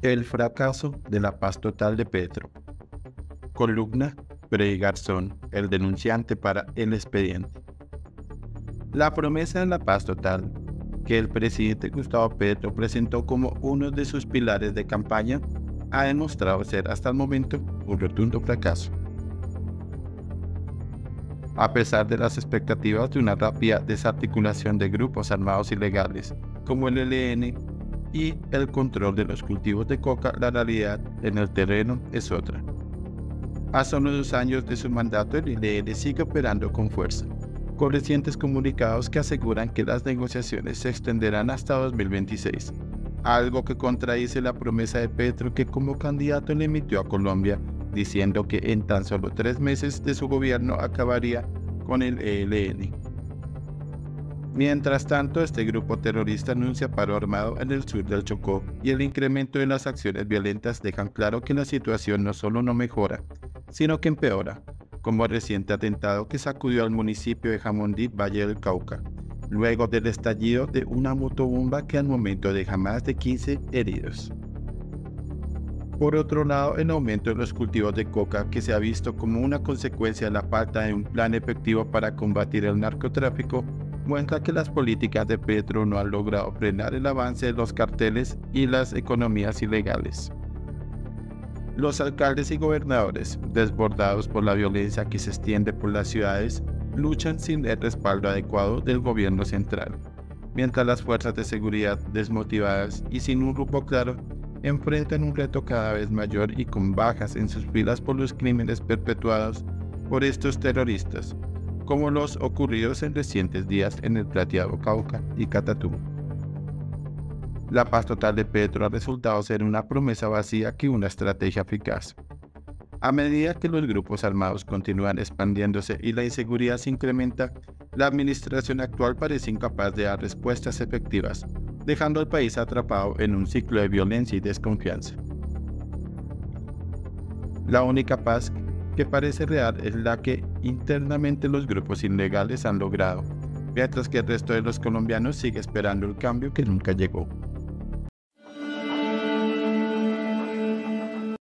El fracaso de la paz total de Petro. Columna Frei Garzón, el denunciante para El Expediente. La promesa de la paz total, que el presidente Gustavo Petro presentó como uno de sus pilares de campaña, ha demostrado ser hasta el momento un rotundo fracaso. A pesar de las expectativas de una rápida desarticulación de grupos armados ilegales como el ELN y el control de los cultivos de coca, la realidad en el terreno es otra. A solo 2 años de su mandato, el ELN sigue operando con fuerza, con recientes comunicados que aseguran que las negociaciones se extenderán hasta 2026, algo que contradice la promesa de Petro, que como candidato le emitió a Colombia, diciendo que en tan solo 3 meses de su gobierno acabaría con el ELN. Mientras tanto, este grupo terrorista anuncia paro armado en el sur del Chocó, y el incremento de las acciones violentas dejan claro que la situación no solo no mejora, sino que empeora, como el reciente atentado que sacudió al municipio de Jamundí, Valle del Cauca, luego del estallido de una motobomba que al momento deja más de 15 heridos. Por otro lado, el aumento de los cultivos de coca, que se ha visto como una consecuencia de la falta de un plan efectivo para combatir el narcotráfico, muestra que las políticas de Petro no han logrado frenar el avance de los carteles y las economías ilegales. Los alcaldes y gobernadores, desbordados por la violencia que se extiende por las ciudades, luchan sin el respaldo adecuado del gobierno central, mientras las fuerzas de seguridad, desmotivadas y sin un rumbo claro, enfrentan un reto cada vez mayor y con bajas en sus filas por los crímenes perpetuados por estos terroristas, como los ocurridos en recientes días en el Plateado Cauca y Catatumbo. La paz total de Petro ha resultado ser una promesa vacía que una estrategia eficaz. A medida que los grupos armados continúan expandiéndose y la inseguridad se incrementa, la administración actual parece incapaz de dar respuestas efectivas, dejando al país atrapado en un ciclo de violencia y desconfianza. La única paz que parece real es la que internamente los grupos ilegales han logrado, mientras que el resto de los colombianos sigue esperando el cambio que nunca llegó.